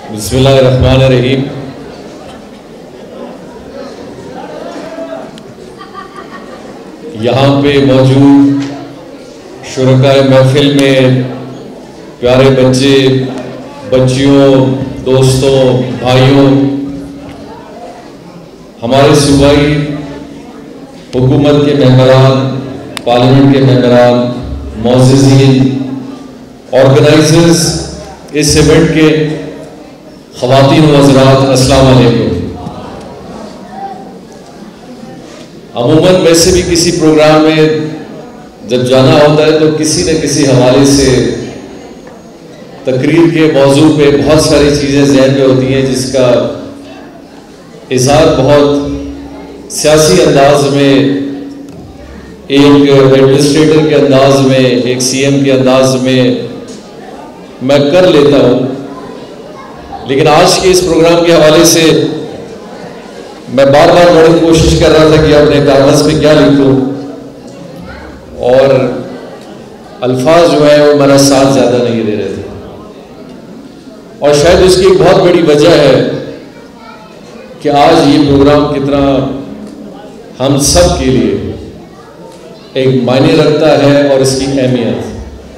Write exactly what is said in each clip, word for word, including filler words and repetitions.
بسم اللہ الرحمن الرحیم۔ یہاں پہ موجود شرکائے محفل میں پیارے بچے، بچیوں، دوستوں، بھائیوں، ہمارے صوبائی حکومت کے ممبران، پارلیمنٹ کے ممبران، معززین، آرگنائزرز اس ایونٹ کے خواتین و حضرات، السلام علیکم۔ عموماً ویسے بھی کسی پروگرام میں جب جانا ہوتا ہے تو کسی نہ کسی حوالے سے تقریر کے موضوع پہ بہت ساری چیزیں ذہن میں ہوتی ہیں، جس کا اظہار بہت سیاسی انداز میں، ایک ایڈمنسٹریٹر کے انداز میں، ایک سی ایم کے انداز میں میں کر لیتا ہوں، لیکن آج کے اس پروگرام کے حوالے سے میں بار بار بڑی کوشش کر رہا تھا کہ اپنے کاغذ پہ کیا لکھوں، اور الفاظ جو ہیں وہ میرا ساتھ زیادہ نہیں دے رہے تھے، اور شاید اس کی ایک بہت بڑی وجہ ہے کہ آج یہ پروگرام کتنا ہم سب کے لیے ایک معنی رکھتا ہے اور اس کی اہمیت۔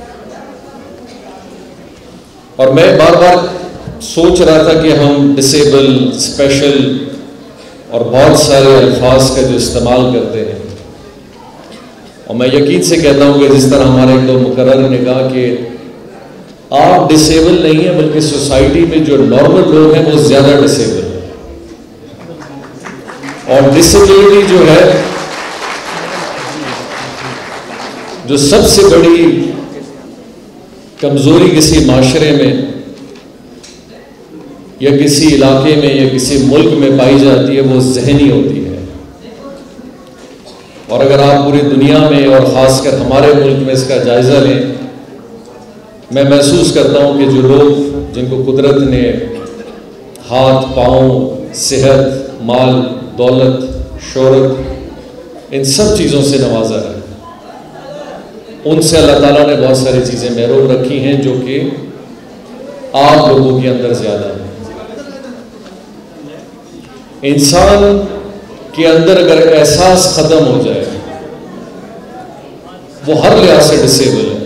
اور میں بار بار سوچ رہا تھا کہ ہم ڈسیبل، اسپیشل اور بہت سارے الفاظ کا جو استعمال کرتے ہیں، اور میں یقین سے کہتا ہوں کہ جس طرح ہمارے ایک دو مقرر نے کہا کہ آپ ڈسیبل نہیں ہیں، بلکہ سوسائٹی میں جو نارمل لوگ ہیں وہ زیادہ ڈسیبل ہیں، اور ڈسیبلٹی جو ہے، جو سب سے بڑی کمزوری کسی معاشرے میں یا کسی علاقے میں یا کسی ملک میں پائی جاتی ہے، وہ ذہنی ہوتی ہے۔ اور اگر آپ پوری دنیا میں اور خاص کر ہمارے ملک میں اس کا جائزہ لیں، میں محسوس کرتا ہوں کہ جو لوگ جن کو قدرت نے ہاتھ، پاؤں، صحت، مال، دولت، شہرت، ان سب چیزوں سے نوازا ہے، ان سے اللہ تعالیٰ نے بہت ساری چیزیں محروم رکھی ہیں جو کہ آپ لوگوں کے اندر زیادہ ہیں۔ انسان کے اندر اگر احساس ختم ہو جائے، وہ ہر لحاظ سے ڈسیبل ہے،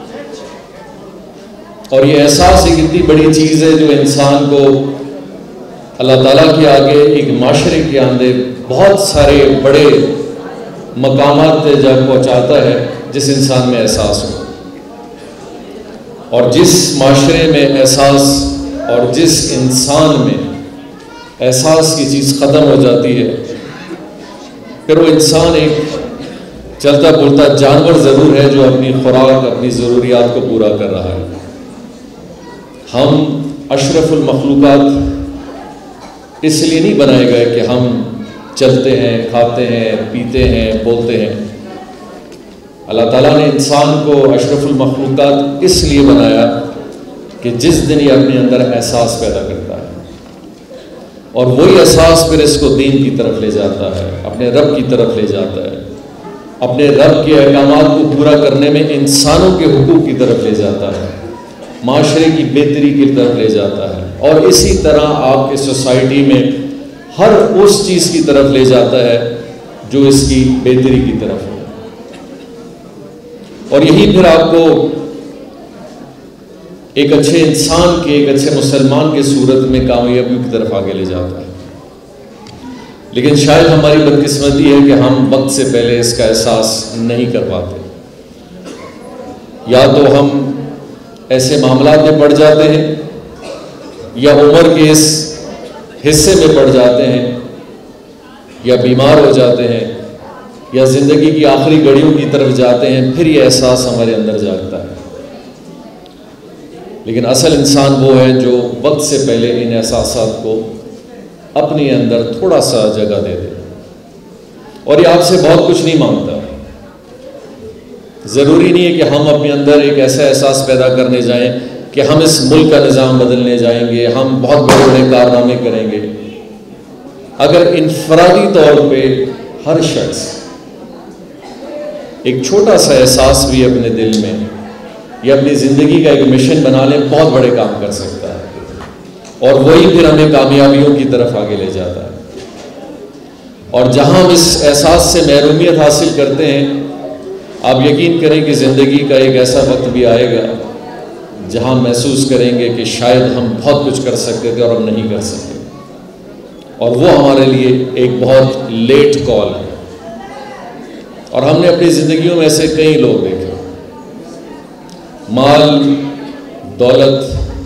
اور یہ احساس ایک اتنی بڑی چیز ہے جو انسان کو اللہ تعالیٰ کے آگے، ایک معاشرے کے اندر بہت سارے بڑے مقامات پہ جا پہنچاتا ہے جس انسان میں احساس ہو۔ اور جس معاشرے میں احساس اور جس انسان میں احساس کی چیز ختم ہو جاتی ہے، پھر وہ انسان ایک چلتا پھرتا جانور ضرور ہے جو اپنی خوراک، اپنی ضروریات کو پورا کر رہا ہے۔ ہم اشرف المخلوقات اس لیے نہیں بنائے گئے کہ ہم چلتے ہیں، کھاتے ہیں، پیتے ہیں، بولتے ہیں۔ اللہ تعالیٰ نے انسان کو اشرف المخلوقات اس لیے بنایا کہ جس دن یہ اپنے اندر احساس پیدا کرتا ہے، اور وہی احساس پھر اس کو دین کی طرف لے جاتا ہے، اپنے رب کی طرف لے جاتا ہے، اپنے رب کے احکامات کو پورا کرنے میں انسانوں کے حقوق کی طرف لے جاتا ہے، معاشرے کی بہتری کی طرف لے جاتا ہے، اور اسی طرح آپ کے سوسائٹی میں ہر اس چیز کی طرف لے جاتا ہے جو اس کی بہتری کی طرف ہے، اور یہی پھر آپ کو ایک اچھے انسان کے، ایک اچھے مسلمان کے صورت میں کامیابیوں کی طرف آگے لے جاتا ہے۔ لیکن شاید ہماری بدقسمتی ہے کہ ہم وقت سے پہلے اس کا احساس نہیں کر پاتے، یا تو ہم ایسے معاملات میں پڑ جاتے ہیں، یا عمر کے اس حصے میں پڑ جاتے ہیں، یا بیمار ہو جاتے ہیں، یا زندگی کی آخری گھڑیوں کی طرف جاتے ہیں، پھر یہ احساس ہمارے اندر جاگتا ہے۔ لیکن اصل انسان وہ ہے جو وقت سے پہلے ان احساسات کو اپنے اندر تھوڑا سا جگہ دے دے، اور یہ آپ سے بہت کچھ نہیں مانگتا۔ ضروری نہیں ہے کہ ہم اپنے اندر ایک ایسا احساس پیدا کرنے جائیں کہ ہم اس ملک کا نظام بدلنے جائیں گے، ہم بہت بڑے بڑے کارنامے کریں گے۔ اگر انفرادی طور پہ ہر شخص ایک چھوٹا سا احساس بھی اپنے دل میں یا اپنی زندگی کا ایک مشن بنا لیں، بہت بڑے کام کر سکتا ہے۔ اور وہی پھر ہمیں کامیابیوں کی طرف آگے لے جاتا ہے. اور جہاں ہم اس احساس سے محرومیت حاصل کرتے ہیں، آپ یقین کریں کہ زندگی کا ایک ایسا وقت بھی آئے گا جہاں محسوس کریں گے کہ شاید ہم بہت کچھ کر سکتے تھے اور ہم نہیں کر سکتے، اور وہ ہمارے لیے ایک بہت لیٹ کال ہے. اور ہم نے اپنی زندگیوں میں ایسے کئی لوگ دیکھے، مال، دولت،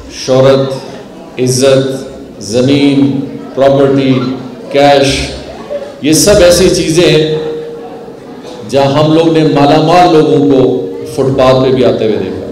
شہرت، عزت، زمین، پراپرٹی، کیش، یہ سب ایسی چیزیں ہیں جہاں ہم لوگ نے مالا مال لوگوں کو فٹ پاتھ پہ بھی آتے ہوئے دیکھا.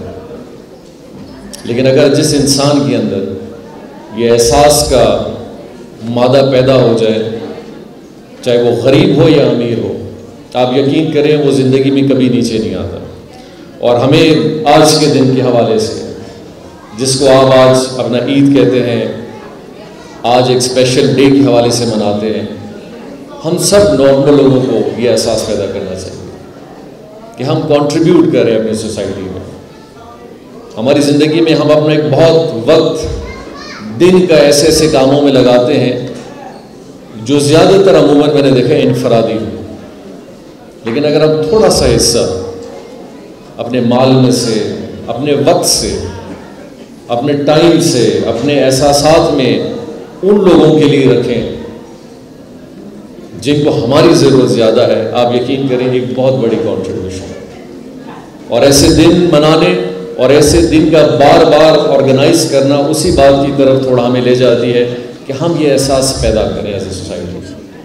لیکن اگر جس انسان کے اندر یہ احساس کا مادہ پیدا ہو جائے، چاہے وہ غریب ہو یا امیر ہو، آپ یقین کریں وہ زندگی میں کبھی نیچے نہیں آتا. اور ہمیں آج کے دن کے حوالے سے، جس کو آپ آج اپنا عید کہتے ہیں، آج ایک اسپیشل ڈے کے حوالے سے مناتے ہیں، ہم سب نارمل لوگوں کو یہ احساس پیدا کرنا چاہیے کہ ہم کنٹریبیوٹ کر رہے ہیں اپنی سوسائٹی میں. ہماری زندگی میں ہم اپنا ایک بہت وقت دن کا ایسے ایسے کاموں میں لگاتے ہیں جو زیادہ تر عموماً میں نے دیکھا انفرادی ہو. لیکن اگر ہم تھوڑا سا حصہ اپنے مال میں سے، اپنے وقت سے، اپنے ٹائم سے، اپنے احساسات میں ان لوگوں کے لیے رکھیں جن کو ہماری ضرورت زیادہ ہے، آپ یقین کریں ایک بہت بڑی کنٹریبیوشن ہے. اور ایسے دن منانے اور ایسے دن کا بار بار آرگنائز کرنا اسی بات کی طرف تھوڑا ہمیں لے جاتی ہے کہ ہم یہ احساس پیدا کریں ایز اے سوسائٹی.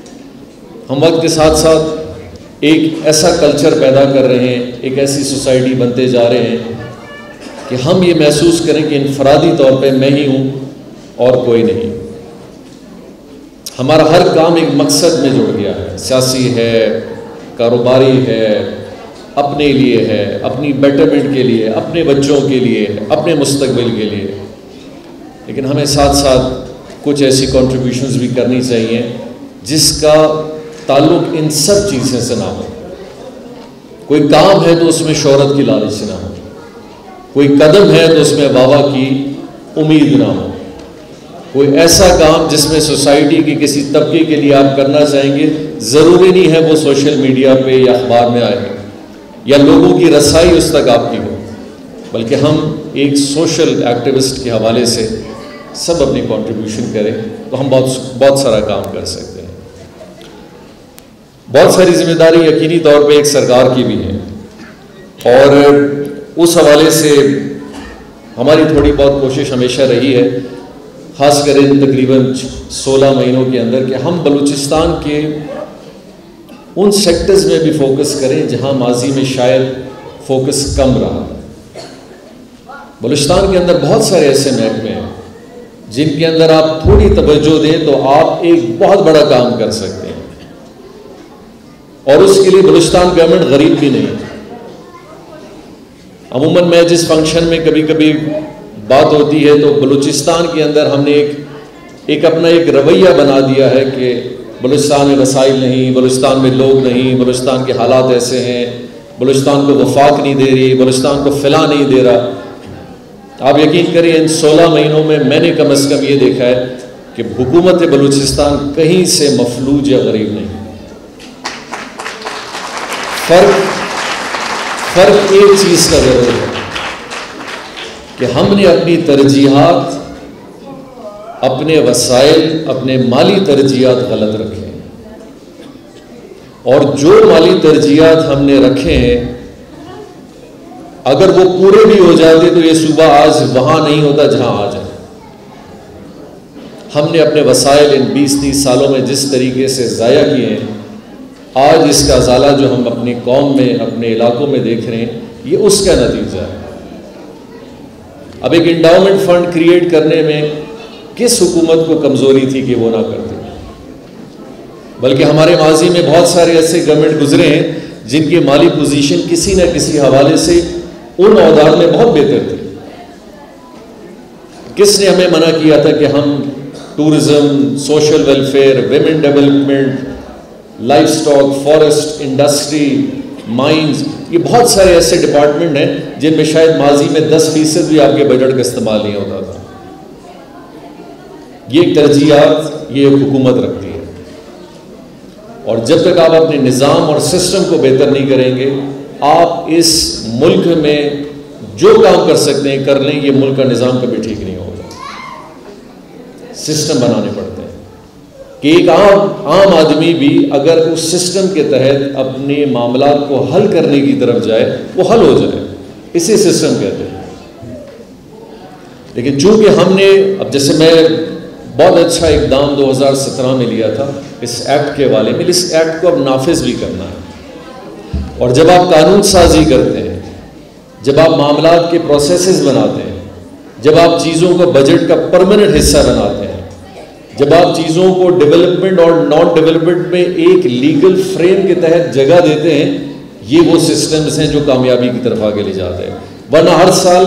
ہم وقت کے ساتھ ساتھ ایک ایسا کلچر پیدا کر رہے ہیں، ایک ایسی سوسائٹی بنتے جا رہے ہیں کہ ہم یہ محسوس کریں کہ انفرادی طور پہ میں ہی ہوں اور کوئی نہیں. ہمارا ہر کام ایک مقصد میں جڑ گیا ہے، سیاسی ہے، کاروباری ہے، اپنے لیے ہے، اپنی بیٹرمنٹ کے لیے، اپنے بچوں کے لیے، اپنے مستقبل کے لیے. لیکن ہمیں ساتھ ساتھ کچھ ایسی کنٹریبیوشنز بھی کرنی چاہیے جس کا تعلق ان سب چیزوں سے نہ ہو. کوئی کام ہے تو اس میں شہرت کی لالچ نہ ہو، کوئی قدم ہے تو اس میں واہ کی امید نہ ہو، کوئی ایسا کام جس میں سوسائٹی کی کسی طبقے کے لیے آپ کرنا چاہیں گے، ضروری نہیں ہے وہ سوشل میڈیا پہ یا اخبار میں آئے یا لوگوں کی رسائی اس تک آپ کی ہو، بلکہ ہم ایک سوشل ایکٹیوسٹ کے حوالے سے سب اپنی کنٹریبیوشن کریں تو ہم بہت بہت سارا کام کر سکتے ہیں. بہت ساری ذمہ داری یقینی طور پہ ایک سرکار کی بھی ہے، اور اس حوالے سے ہماری تھوڑی بہت کوشش ہمیشہ رہی ہے، خاص کر ان تقریباً سولہ مہینوں کے اندر، کہ ہم بلوچستان کے ان سیکٹرز میں بھی فوکس کریں جہاں ماضی میں شاید فوکس کم رہا. بلوچستان کے اندر بہت سارے ایسے محکمے ہیں جن کے اندر آپ تھوڑی توجہ دیں تو آپ ایک بہت بڑا کام کر سکتے ہیں، اور اس کے لیے بلوچستان گورنمنٹ غریب بھی نہیں. عموماً میں جس فنکشن میں کبھی کبھی بات ہوتی ہے تو بلوچستان کے اندر ہم نے ایک ایک اپنا ایک رویہ بنا دیا ہے کہ بلوچستان میں وسائل نہیں، بلوچستان میں لوگ نہیں، بلوچستان کے حالات ایسے ہیں، بلوچستان کو وفاق نہیں دے رہی، بلوچستان کو فلاں نہیں دے رہا. آپ یقین کریں ان سولہ مہینوں میں میں نے کم از کم یہ دیکھا ہے کہ حکومت بلوچستان کہیں سے مفلوج یا غریب نہیں. فرق فرق ایک چیز کا ضرور ہے کہ ہم نے اپنی ترجیحات، اپنے وسائل، اپنے مالی ترجیحات غلط رکھے ہیں، اور جو مالی ترجیحات ہم نے رکھے ہیں اگر وہ پورے بھی ہو جاتے تو یہ صوبہ آج وہاں نہیں ہوتا جہاں آج ہے. ہم نے اپنے وسائل ان بیس تیس سالوں میں جس طریقے سے ضائع کیے ہیں، آج اس کا ازالہ جو ہم اپنی قوم میں، اپنے علاقوں میں دیکھ رہے ہیں، یہ اس کا نتیجہ ہے. اب ایک انڈاؤمنٹ فنڈ کریٹ کرنے میں کس حکومت کو کمزوری تھی کہ وہ نہ کرتے، بلکہ ہمارے ماضی میں بہت سارے ایسے گورنمنٹ گزرے ہیں جن کی مالی پوزیشن کسی نہ کسی حوالے سے ان عہدات میں بہت بہتر تھی. کس نے ہمیں منع کیا تھا کہ ہم tourism, social welfare, women development, life stock, forest, industry, mines, یہ بہت سارے ایسے ڈپارٹمنٹ ہیں جن میں شاید ماضی میں دس فیصد بھی آپ کے بجٹ کا استعمال نہیں ہوتا تھا. یہ ترجیحات یہ ایک حکومت رکھتی ہے، اور جب تک آپ اپنے نظام اور سسٹم کو بہتر نہیں کریں گے، آپ اس ملک میں جو کام کر سکتے ہیں کر لیں، یہ ملک کا نظام کبھی ٹھیک نہیں ہوگا۔ سسٹم بنانے پڑتے ہیں کہ ایک عام عام آدمی بھی اگر اس سسٹم کے تحت اپنے معاملات کو حل کرنے کی طرف جائے وہ حل ہو جائے، اسے سسٹم کہتے ہیں۔ لیکن چونکہ ہم نے اب جیسے میں بہت اچھا اقدام دو ہزار سترہ میں لیا تھا اس ایکٹ کے والے میں، اس ایکٹ کو اب نافذ بھی کرنا ہے، اور جب آپ قانون سازی کرتے ہیں، جب آپ معاملات کے پروسیسز بناتے ہیں، جب آپ چیزوں کو بجٹ کا پرماننٹ حصہ بناتے ہیں، جب آپ چیزوں کو ڈیولپمنٹ اور نان ڈیولپمنٹ میں ایک لیگل فریم کے تحت جگہ دیتے ہیں، یہ وہ سسٹمز ہیں جو کامیابی کی طرف آگے لے جاتے ہیں۔ ورنہ ہر سال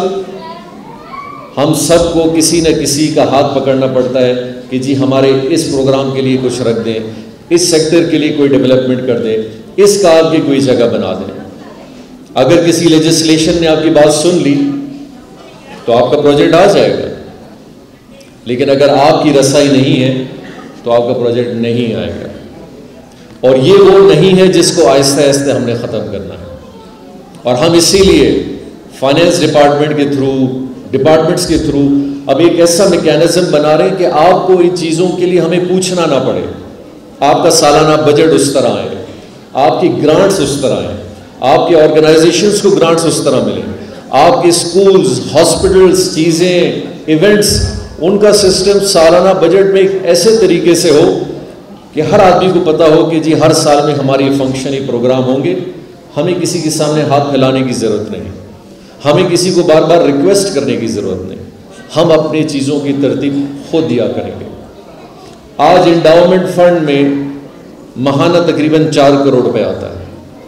ہم سب کو کسی نہ کسی کا ہاتھ پکڑنا پڑتا ہے کہ جی ہمارے اس پروگرام کے لیے کچھ رکھ دیں، اس سیکٹر کے لیے کوئی ڈیولپمنٹ کر دیں، اس کام کی کوئی جگہ بنا دیں۔ اگر کسی لیجسلیشن نے آپ کی بات سن لی تو آپ کا پروجیکٹ آ جائے گا، لیکن اگر آپ کی رسائی نہیں ہے تو آپ کا پروجیکٹ نہیں آئے گا، اور یہ وہ نہیں ہے جس کو آہستہ آہستہ ہم نے ختم کرنا ہے۔ اور ہم اسی لیے فائنینس ڈپارٹمنٹ کے تھرو ڈپارٹمنٹس کے تھرو اب ایک ایسا میکینزم بنا رہے ہیں کہ آپ کو ان چیزوں کے لیے ہمیں پوچھنا نہ پڑے، آپ کا سالانہ بجٹ اس طرح آئے، آپ کی گرانٹس اس طرح آئیں، آپ کے آرگنائزیشنز کو گرانٹس اس طرح ملیں، آپ کے سکولز، ہاسپٹلز، چیزیں، ایونٹس، ان کا سسٹم سالانہ بجٹ میں ایک ایسے طریقے سے ہو کہ ہر آدمی کو پتہ ہو کہ جی ہر سال میں ہماری فنکشن یہ پروگرام ہوں گے، ہمیں کسی کے سامنے ہاتھ پھیلانے کی ضرورت نہیں، ہمیں کسی کو بار بار ریکویسٹ کرنے کی ضرورت نہیں، ہم اپنی چیزوں کی ترتیب خود دیا کریں گے۔ آج انڈاؤمنٹ فنڈ میں ماہانہ تقریباً چار کروڑ روپے آتا ہے۔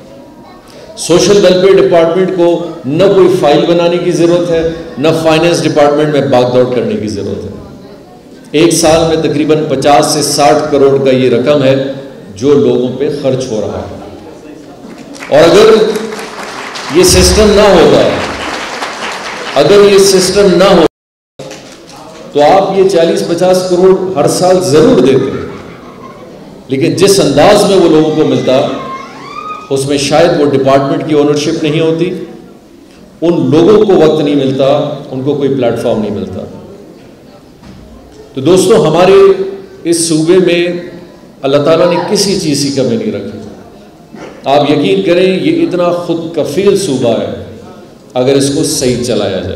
سوشل ویلفیئر ڈپارٹمنٹ کو نہ کوئی فائل بنانے کی ضرورت ہے، نہ فائنینس ڈپارٹمنٹ میں بھاگ دوڑ کرنے کی ضرورت ہے۔ ایک سال میں تقریباً پچاس سے ساٹھ کروڑ کا یہ رقم ہے جو لوگوں پہ خرچ ہو رہا ہے، اور اگر یہ سسٹم نہ ہوتا ہے اگر یہ سسٹم نہ ہو تو آپ یہ چالیس پچاس کروڑ ہر سال ضرور دیتے، لیکن جس انداز میں وہ لوگوں کو ملتا اس میں شاید وہ ڈپارٹمنٹ کی اونرشپ نہیں ہوتی، ان لوگوں کو وقت نہیں ملتا، ان کو کوئی پلیٹ فارم نہیں ملتا۔ تو دوستو، ہمارے اس صوبے میں اللہ تعالیٰ نے کسی چیز کی کمی نہیں رکھی۔ آپ یقین کریں یہ اتنا خود کفیل صوبہ ہے اگر اس کو صحیح چلایا جائے،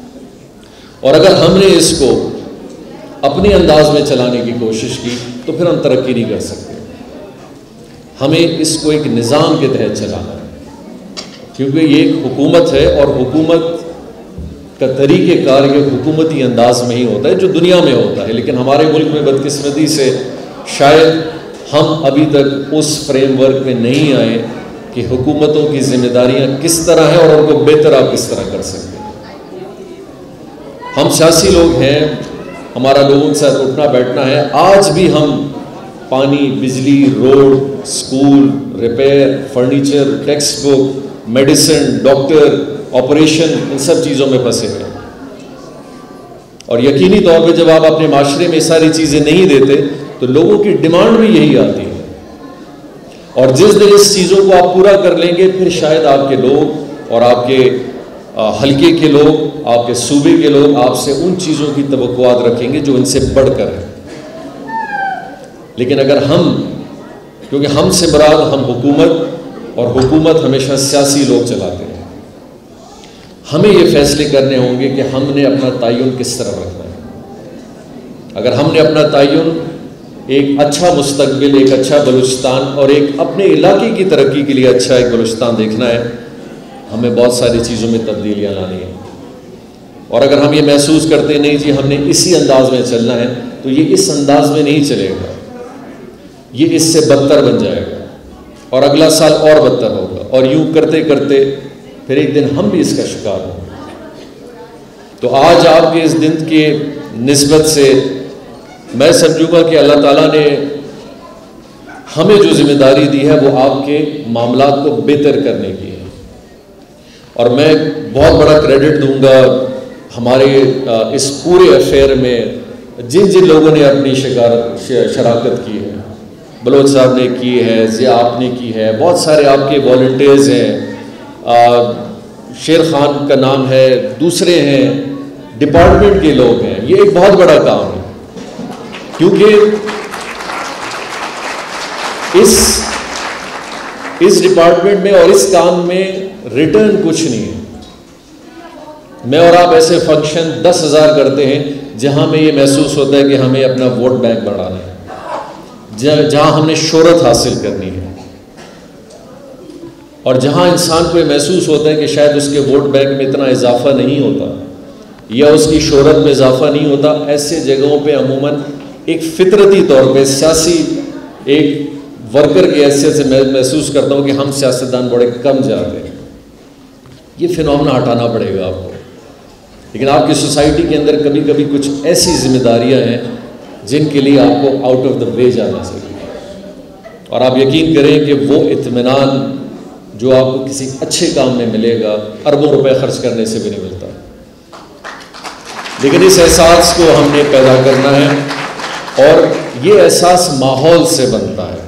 اور اگر ہم نے اس کو اپنے انداز میں چلانے کی کوشش کی تو پھر ہم ترقی نہیں کر سکتے۔ ہمیں اس کو ایک نظام کے تحت چلانا ہے، کیونکہ یہ ایک حکومت ہے، اور حکومت کا طریقہ کار یہ حکومتی انداز میں ہی ہوتا ہے جو دنیا میں ہوتا ہے، لیکن ہمارے ملک میں بدقسمتی سے شاید ہم ابھی تک اس فریم ورک میں نہیں آئے کہ حکومتوں کی ذمہ داریاں کس طرح ہیں اور ان کو بہتر آپ کس طرح کر سکتے ہیں۔ ہم سیاسی لوگ ہیں، ہمارا لوگوں کے ساتھ اٹھنا بیٹھنا ہے، آج بھی ہم پانی، بجلی، road, school, repair, furniture, textbook, medicine, doctor, operation, ان سب چیزوں میں پھنسے ہوئے ہیں، اور یقینی طور پہ جب آپ اپنے معاشرے میں ساری چیزیں نہیں دیتے تو لوگوں کی ڈیمانڈ بھی یہی آتی ہے، اور جس دن اس چیزوں کو آپ پورا کر لیں گے پھر شاید آپ کے لوگ اور آپ کے حلقے کے لوگ، آپ کے صوبے کے لوگ آپ سے ان چیزوں کی توقعات رکھیں گے جو ان سے بڑھ کر ہیں۔ لیکن اگر ہم، کیونکہ ہم سے مراد ہم حکومت، اور حکومت ہمیشہ سیاسی لوگ چلاتے ہیں، ہمیں یہ فیصلے کرنے ہوں گے کہ ہم نے اپنا تعین کس طرح رکھنا ہے۔ اگر ہم نے اپنا تعین ایک اچھا مستقبل، ایک اچھا بلوچستان اور ایک اپنے علاقے کی ترقی کے لیے اچھا ایک بلوچستان دیکھنا ہے، ہمیں بہت ساری چیزوں میں تبدیلیاں لانی ہیں، اور اگر ہم یہ محسوس کرتے نہیں جی ہم نے اسی انداز میں چلنا ہے تو یہ اس انداز میں نہیں چلے گا، یہ اس سے بدتر بن جائے گا، اور اگلا سال اور بدتر ہوگا، اور یوں کرتے کرتے پھر ایک دن ہم بھی اس کا شکار ہوں گے۔ تو آج آپ کے اس دن کے نسبت سے میں سمجھوں گا کہ اللہ تعالیٰ نے ہمیں جو ذمہ داری دی ہے وہ آپ کے معاملات کو بہتر کرنے کی ہے، اور میں بہت بڑا کریڈٹ دوں گا ہمارے اس پورے افیئر میں جن جن لوگوں نے اپنی شراکت کی ہے، بلوچ صاحب نے کی ہے، ضیاء آپ نے کی ہے، بہت سارے آپ کے والنٹیئرز ہیں، شیر خان کا نام ہے، دوسرے ہیں، ڈپارٹمنٹ کے لوگ ہیں. یہ ایک بہت بڑا کام ہے، کیونکہ اس اس ڈپارٹمنٹ میں اور اس کام میں ریٹرن کچھ نہیں ہے. میں اور آپ ایسے فنکشن دس ہزار کرتے ہیں جہاں میں یہ محسوس ہوتا ہے کہ ہمیں اپنا ووٹ بینک بڑھانا ہے، جہاں ہم نے شہرت حاصل کرنی ہے، اور جہاں انسان کو یہ محسوس ہوتا ہے کہ شاید اس کے ووٹ بینک میں اتنا اضافہ نہیں ہوتا یا اس کی شہرت میں اضافہ نہیں ہوتا. ایسے جگہوں پہ عموماً ایک فطرتی طور پہ سیاسی ایک ورکر کی حیثیت سے میں محسوس کرتا ہوں کہ ہم سیاستدان بڑے کم جاتے ہیں. یہ فینومنا ہٹانا پڑے گا آپ کو. لیکن آپ کی سوسائٹی کے اندر کبھی کبھی کچھ ایسی ذمہ داریاں ہیں جن کے لیے آپ کو آؤٹ آف دا وے جانا چاہیے، اور آپ یقین کریں کہ وہ اطمینان جو آپ کو کسی اچھے کام میں ملے گا اربوں روپے خرچ کرنے سے بھی نہیں ملتا. لیکن اس احساس کو ہم نے پیدا کرنا ہے، اور یہ احساس ماحول سے بنتا ہے.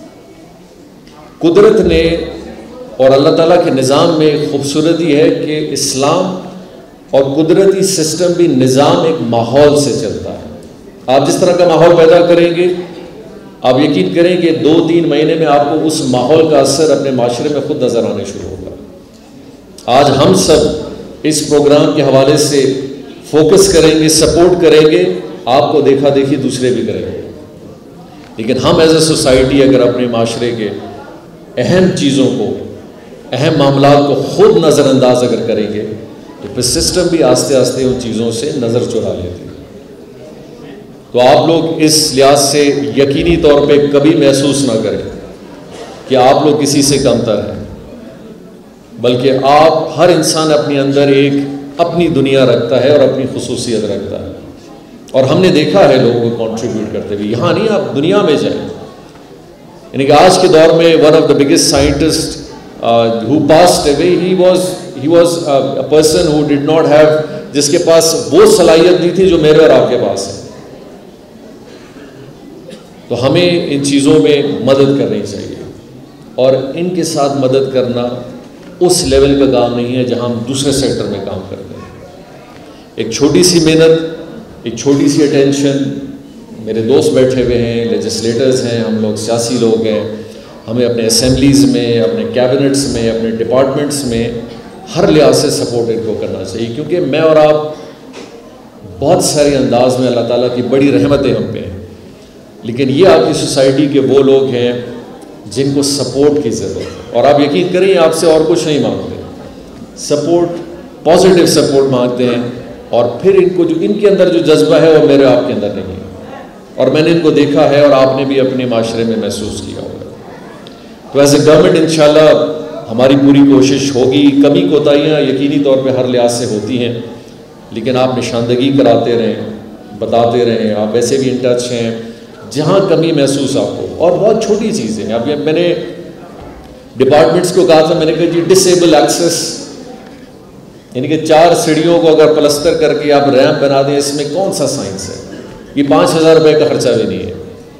قدرت نے اور اللہ تعالیٰ کے نظام میں خوبصورتی ہے کہ اسلام اور قدرتی سسٹم بھی نظام ایک ماحول سے چلتا ہے. آپ جس طرح کا ماحول پیدا کریں گے، آپ یقین کریں کہ دو تین مہینے میں آپ کو اس ماحول کا اثر اپنے معاشرے میں خود نظر آنے شروع ہوگا. آج ہم سب اس پروگرام کے حوالے سے فوکس کریں گے، سپورٹ کریں گے، آپ کو دیکھا دیکھی دوسرے بھی کریں گے. لیکن ہم ایز اے سوسائٹی اگر اپنے معاشرے کے اہم چیزوں کو، اہم معاملات کو خود نظر انداز اگر کریں گے تو پھر سسٹم بھی آہستہ آہستہ ان چیزوں سے نظر چرا لیتے ہیں. تو آپ لوگ اس لحاظ سے یقینی طور پہ کبھی محسوس نہ کریں کہ آپ لوگ کسی سے کمتر ہیں، بلکہ آپ ہر انسان اپنے اندر ایک اپنی دنیا رکھتا ہے اور اپنی خصوصیت رکھتا ہے. اور ہم نے دیکھا ہے لوگوں کو کنٹریبیوٹ کرتے ہوئے. یہاں نہیں، آپ دنیا میں جائیں. یعنی کہ آج کے دور میں one of the biggest scientist who passed away, he was he was a, a person who did not have, جس کے پاس وہ صلاحیت نہیں تھی جو میرے اور آپ کے پاس ہے. تو ہمیں ان چیزوں میں مدد کرنی چاہیے، اور ان کے ساتھ مدد کرنا اس لیول کا کام نہیں ہے جہاں ہم دوسرے سیکٹر میں کام کرتے ہیں. ایک چھوٹی سی محنت، ایک چھوٹی سی اٹینشن. میرے دوست بیٹھے ہوئے ہیں، لیجسلیٹرز ہیں، ہم لوگ سیاسی لوگ ہیں. ہمیں اپنے اسمبلیز میں، اپنے کیبنٹس میں، اپنے ڈپارٹمنٹس میں ہر لحاظ سے سپورٹ ان کو کرنا چاہیے، کیونکہ میں اور آپ بہت سارے انداز میں اللہ تعالیٰ کی بڑی رحمتیں ہم پہ ہیں. لیکن یہ آپ کی سوسائٹی کے وہ لوگ ہیں جن کو سپورٹ کی ضرورت ہے. اور آپ یقین کریں آپ سے اور کچھ نہیں مانگتے، سپورٹ، پازیٹیو سپورٹ مانگتے ہیں. اور پھر ان کو جو ان کے اندر جو جذبہ ہے وہ میرے آپ کے اندر نہیں ہے، اور میں نے ان کو دیکھا ہے اور آپ نے بھی اپنے معاشرے میں محسوس کیا ہوگا. تو ایز اے گورنمنٹ انشاءاللہ ہماری پوری کوشش ہوگی. کمی کوتاہیاں یقینی طور پہ ہر لحاظ سے ہوتی ہیں، لیکن آپ نشاندہی کراتے رہیں، بتاتے رہیں. آپ ویسے بھی ان ٹچ ہیں، جہاں کمی محسوس آپ کو. اور بہت چھوٹی چیزیں. اب میں نے ڈپارٹمنٹس کو کہا تھا، میں نے کہا جی ڈسیبل ایکسیس، یعنی کہ چار سیڑھیوں کو اگر پلستر کر کے آپ ریمپ بنا دیں، اس میں کون سا سائنس ہے؟ یہ پانچ ہزار روپے کا خرچہ بھی نہیں ہے.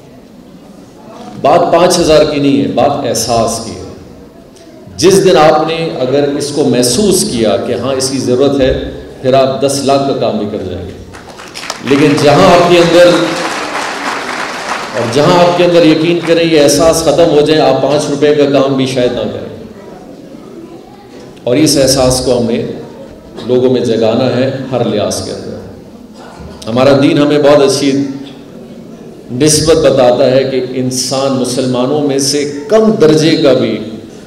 بات پانچ ہزار کی نہیں ہے، بات احساس کی ہے. جس دن آپ نے اگر اس کو محسوس کیا کہ ہاں اس کی ضرورت ہے، پھر آپ دس لاکھ کا کام بھی کر جائیں گے. لیکن جہاں آپ کے اندر اور جہاں آپ کے اندر یقین کریں یہ احساس ختم ہو جائے، آپ پانچ روپے کا کام بھی شاید نہ کریں. اور اس احساس کو ہم نے لوگوں میں جگانا ہے ہر لحاظ کے اندر. ہمارا دین ہمیں بہت اچھی نسبت بتاتا ہے کہ انسان مسلمانوں میں سے کم درجے کا بھی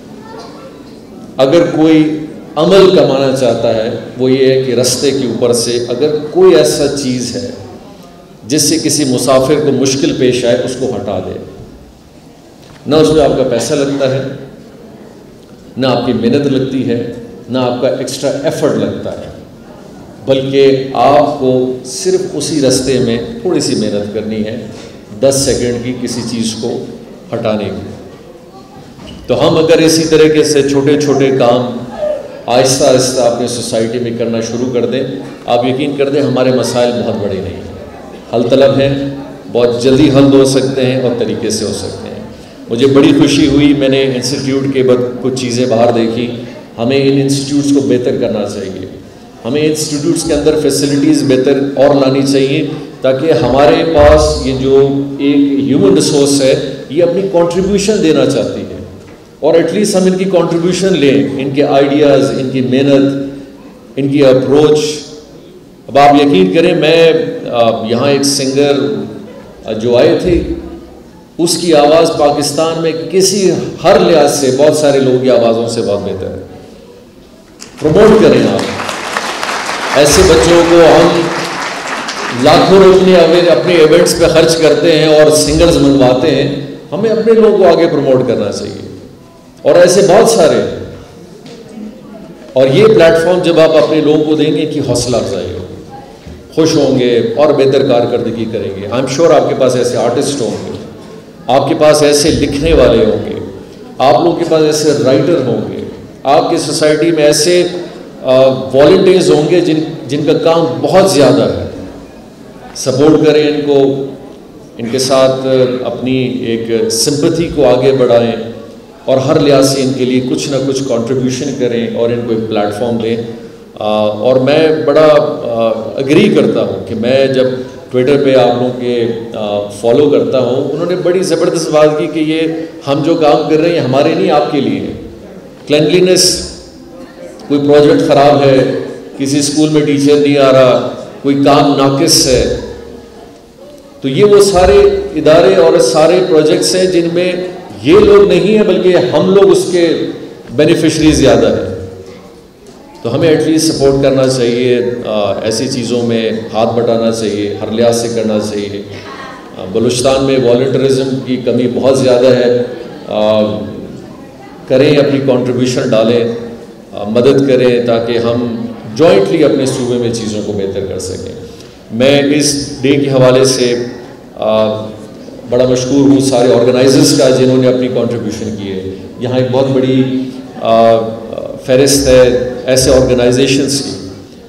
اگر کوئی عمل کمانا چاہتا ہے، وہ یہ ہے کہ رستے کے اوپر سے اگر کوئی ایسا چیز ہے جس سے کسی مسافر کو مشکل پیش آئے، اس کو ہٹا دے. نہ اس میں آپ کا پیسہ لگتا ہے، نہ آپ کی محنت لگتی ہے، نہ آپ کا ایکسٹرا ایفرٹ لگتا ہے، بلکہ آپ کو صرف اسی رستے میں تھوڑی سی محنت کرنی ہے، دس سیکنڈ کی کسی چیز کو ہٹانے کی. تو ہم اگر اسی طریقے سے چھوٹے چھوٹے کام آہستہ آہستہ اپنی سوسائٹی میں کرنا شروع کر دیں، آپ یقین کر دیں ہمارے مسائل بہت بڑے نہیں ہیں. حل طلب ہیں، بہت جلدی حل ہو سکتے ہیں اور طریقے سے ہو سکتے ہیں۔ مجھے بڑی خوشی ہوئی، میں نے انسٹیٹیوٹ کے بعد کچھ چیزیں باہر دیکھی۔ ہمیں ان انسٹیٹیوٹس کو بہتر کرنا چاہیے، ہمیں انسٹیٹیوٹس کے اندر فیسلٹیز بہتر اور لانی چاہیے تاکہ ہمارے پاس یہ جو ایک ہیومن ریسورس ہے یہ اپنی کنٹریبیوشن دینا چاہتی ہے، اور ایٹ لیسٹ ہم ان کی کنٹریبیوشن لیں، ان کے آئیڈیاز، ان کی محنت، ان کی اپروچ۔ اب آپ یقین کریں، میں یہاں ایک سنگر جو آئے تھے اس کی آواز پاکستان میں کسی ہر لحاظ سے بہت سارے لوگوں کی آوازوں سے بہت بہتر ہے۔ پروموٹ کریں آپ ایسے بچوں کو۔ ہم لاکھوں روپے اپنے ایونٹس پہ خرچ کرتے ہیں اور سنگرز منواتے ہیں، ہمیں اپنے لوگوں کو آگے پروموٹ کرنا چاہیے، اور ایسے بہت سارے۔ اور یہ پلیٹ فارم جب آپ اپنے لوگوں کو دیں گے کہ حوصلہ افزائی ہو، خوش ہوں گے اور بہتر کارکردگی کریں گے۔ آئی ایم شیور آپ کے پاس ایسے آرٹسٹ ہوں گے، آپ کے پاس ایسے لکھنے والے ہوں گے، آپ لوگوں کے پاس ایسے رائٹر ہوں گے، آپ کی سوسائٹی میں ایسے والنٹیئرز ہوں گے جن جن کا کام بہت زیادہ ہے۔ سپورٹ کریں ان کو، ان کے ساتھ اپنی ایک سمپتھی کو آگے بڑھائیں، اور ہر لحاظ سے ان کے لیے کچھ نہ کچھ کنٹریبیوشن کریں اور ان کو ایک پلیٹ فارم دیں۔ اور میں بڑا اگری کرتا ہوں کہ میں جب ٹویٹر پہ آپ لوگوں کے فالو کرتا ہوں، انہوں نے بڑی زبردست بات کی کہ یہ ہم جو کام کر رہے ہیں ہمارے نہیں، آپ کے لیے۔ کلینلینس، کوئی پروجیکٹ خراب ہے، کسی اسکول میں ٹیچر نہیں آ رہا، کوئی کام ناقص ہے، تو یہ وہ سارے ادارے اور سارے پروجیکٹس ہیں جن میں یہ لوگ نہیں ہیں بلکہ ہم لوگ اس کے بینیفیشری زیادہ ہیں۔ تو ہمیں ایٹ لیسٹ سپورٹ کرنا چاہیے، ایسی چیزوں میں ہاتھ بٹانا چاہیے، ہر لحاظ سے کرنا چاہیے۔ بلوچستان میں والنٹرزم کی کمی بہت زیادہ ہے، کریں اپنی کنٹریبیوشن ڈالیں، مدد کریں تاکہ ہم جوائنٹلی اپنے صوبے میں چیزوں کو بہتر کر سکیں۔ میں اس ڈے کے حوالے سے بڑا مشکور ہوں سارے آرگنائزرز کا جنہوں نے اپنی کنٹریبیوشن کی ہے۔ یہاں ایک بہت بڑی فہرست ہے ایسے آرگنائزیشنز کی،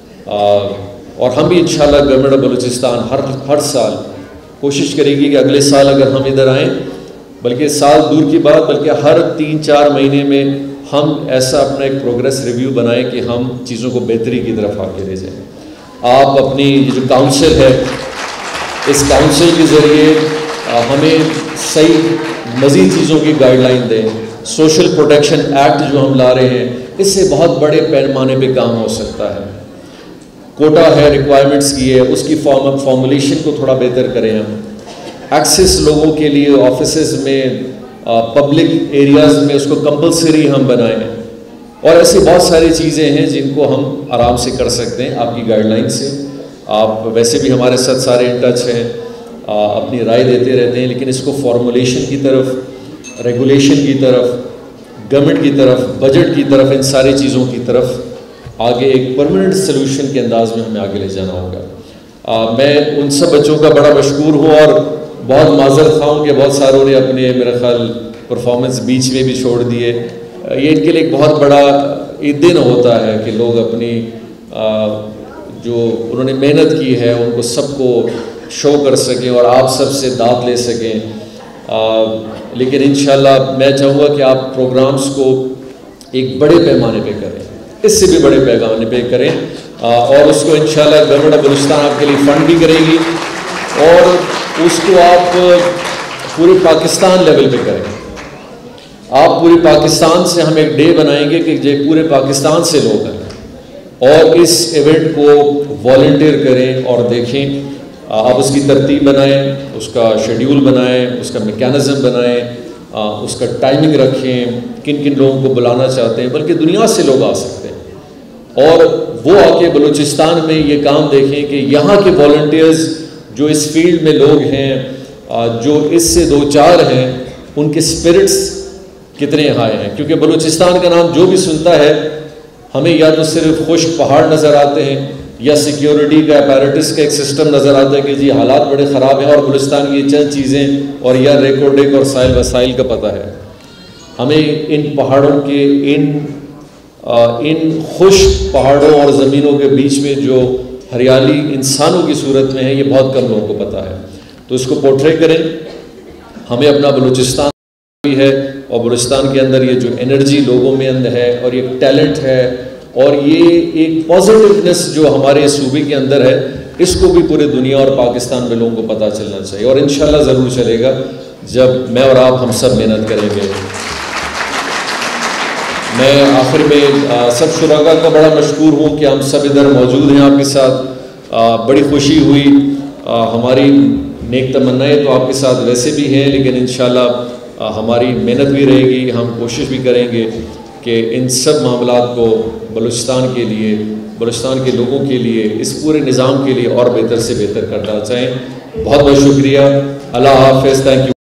اور ہم بھی انشاءاللہ گورنمنٹ آف بلوچستان ہر ہر سال کوشش کرے گی کہ اگلے سال اگر ہم ادھر آئیں، بلکہ سال دور کی بات، بلکہ ہر تین چار مہینے میں ہم ایسا اپنا ایک پروگریس ریویو بنائیں کہ ہم چیزوں کو بہتری کی طرف آگے لے جائیں۔ آپ اپنی یہ جو کاؤنسل ہے، اس کاؤنسل کے ذریعے ہمیں صحیح مزید چیزوں کی گائیڈ لائن دیں۔ سوشل پروٹیکشن ایکٹ جو ہم لا رہے ہیں، اس سے بہت بڑے پیمانے پہ کام ہو سکتا ہے۔ کوٹا ہے ریکوائرمنٹس کی ہے، اس کی فارم فارمولیشن کو تھوڑا بہتر کریں ہم۔ ایکسیس لوگوں کے لیے آفیسز میں، پبلک ایریاز میں اس کو کمپلسری ہم بنائیں، اور ایسی بہت ساری چیزیں ہیں جن کو ہم آرام سے کر سکتے ہیں آپ کی گائیڈ لائن سے۔ آپ ویسے بھی ہمارے ساتھ سارے ان ٹچ ہیں، اپنی رائے دیتے رہتے ہیں، لیکن اس کو فارمولیشن کی طرف، ریگولیشن کی طرف، گورنمنٹ کی طرف، بجٹ کی طرف، ان ساری چیزوں کی طرف آگے ایک پرماننٹ سلوشن کے انداز میں ہمیں آگے لے جانا ہوگا۔ میں ان سب بچوں کا بڑا مشکور ہوں، اور بہت معذرت خواہ ہوں کہ بہت ساروں نے اپنے میرا خیال پرفارمنس بیچ میں بھی چھوڑ دیے۔ یہ ان کے لیے ایک بہت بڑا ایک دن ہوتا ہے کہ لوگ اپنی جو انہوں نے محنت کی ہے ان کو سب کو شو کر سکیں اور آپ سب سے داد لے سکیں۔ لیکن انشاءاللہ میں چاہوں گا کہ آپ پروگرامز کو ایک بڑے پیمانے پہ کریں، اس سے بھی بڑے پیمانے پہ کریں، اور اس کو انشاءاللہ گورنمنٹ آف بلوچستان آپ کے لیے فنڈ بھی کرے گی، اور اس کو آپ پورے پاکستان لیول پہ کریں۔ آپ پورے پاکستان سے ہم ایک ڈے بنائیں گے کہ جو پورے پاکستان سے لوگ ہیں اور اس ایونٹ کو والنٹیئر کریں اور دیکھیں۔ آپ اس کی ترتیب بنائیں، اس کا شیڈیول بنائیں، اس کا میکینزم بنائیں، اس کا ٹائمنگ رکھیں، کن کن لوگوں کو بلانا چاہتے ہیں، بلکہ دنیا سے لوگ آ سکتے ہیں، اور وہ آ کے بلوچستان میں یہ کام دیکھیں کہ یہاں کے والنٹیئرز جو اس فیلڈ میں لوگ ہیں، جو اس سے دو چار ہیں، ان کے سپرٹس کتنے ہائی ہیں۔ کیونکہ بلوچستان کا نام جو بھی سنتا ہے ہمیں یا تو صرف خشک پہاڑ نظر آتے ہیں، یا سیکیورٹی کا اپیریٹس کا ایک سسٹم نظر آتا ہے کہ جی حالات بڑے خراب ہیں، اور بلوچستان کی یہ چند چیزیں اور یا ریکارڈنگ اور سائل وسائل کا پتہ ہے۔ ہمیں ان پہاڑوں کے ان ان خشک پہاڑوں اور زمینوں کے بیچ میں جو ہریالی انسانوں کی صورت میں ہے، یہ بہت کم لوگوں کو پتہ ہے. تو اس کو پورٹری کریں. ہمیں اپنا بلوچستان بھی ہے، اور بلوچستان کے اندر یہ جو انرجی لوگوں میں اندر ہے، اور یہ ٹیلنٹ ہے، اور یہ ایک پازیٹیونیس جو ہمارے صوبے کے اندر ہے، اس کو بھی پورے دنیا اور پاکستان میں لوگوں کو پتہ چلنا چاہیے. اور انشاءاللہ ضرور چلے گا جب میں اور آپ ہم سب محنت کریں گے. میں آخر میں سب شرکاء کا بڑا مشکور ہوں کہ ہم سب ادھر موجود ہیں آپ کے ساتھ. بڑی خوشی ہوئی. ہماری نیک تمنائیں تو آپ کے ساتھ ویسے بھی ہیں، لیکن انشاءاللہ ہماری محنت بھی رہے گی. ہم کوشش بھی کریں گے کہ ان سب معاملات کو بلوچستان کے لیے، بلوچستان کے لوگوں کے لیے، اس پورے نظام کے لیے اور بہتر سے بہتر کرنا چاہیں. بہت بہت شکریہ. اللہ حافظ. Thank you.